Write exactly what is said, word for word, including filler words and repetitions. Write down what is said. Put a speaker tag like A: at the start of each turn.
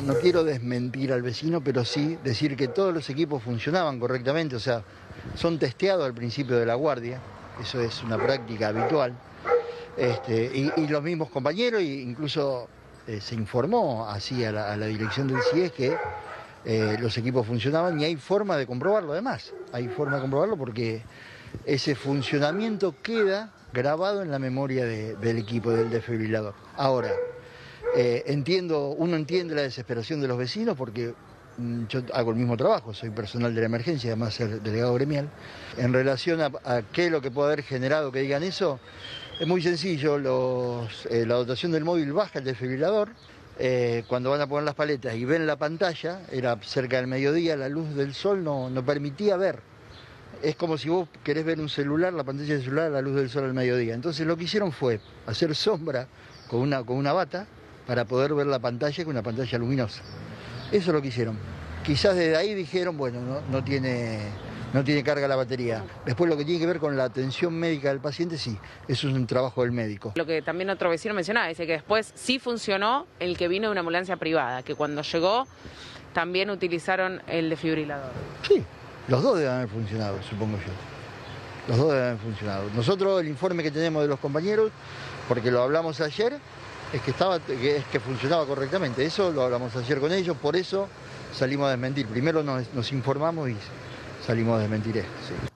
A: No quiero desmentir al vecino, pero sí decir que todos los equipos funcionaban correctamente, o sea, son testeados al principio de la guardia, eso es una práctica habitual, este, y, y los mismos compañeros, e incluso eh, se informó así a la, a la dirección del C I E S que eh, los equipos funcionaban y hay forma de comprobarlo además, hay forma de comprobarlo porque ese funcionamiento queda grabado en la memoria de, del equipo, del desfibrilador. Ahora, Eh, entiendo, uno entiende la desesperación de los vecinos porque mm, yo hago el mismo trabajo, soy personal de la emergencia, además ser delegado gremial. En relación a, a qué es lo que puede haber generado que digan eso, es muy sencillo, los, eh, la dotación del móvil baja el desfibrilador, eh, cuando van a poner las paletas y ven la pantalla, era cerca del mediodía, la luz del sol no, no permitía ver. Es como si vos querés ver un celular, la pantalla del celular a la luz del sol al mediodía. Entonces lo que hicieron fue hacer sombra con una, con una bata, para poder ver la pantalla con una pantalla luminosa. Eso es lo que hicieron. Quizás desde ahí dijeron, bueno, no, no, tiene, no tiene carga la batería. Después lo que tiene que ver con la atención médica del paciente, sí, eso es un trabajo del médico.
B: Lo que también otro vecino mencionaba, dice que después sí funcionó el que vino de una ambulancia privada, que cuando llegó también utilizaron el desfibrilador.
A: Sí, los dos deben haber funcionado, supongo yo. Los dos deben haber funcionado. Nosotros el informe que tenemos de los compañeros, porque lo hablamos ayer, es que, estaba, que, es que funcionaba correctamente. Eso lo hablamos ayer con ellos, por eso salimos a desmentir. Primero nos, nos informamos y salimos a desmentir eso. Sí.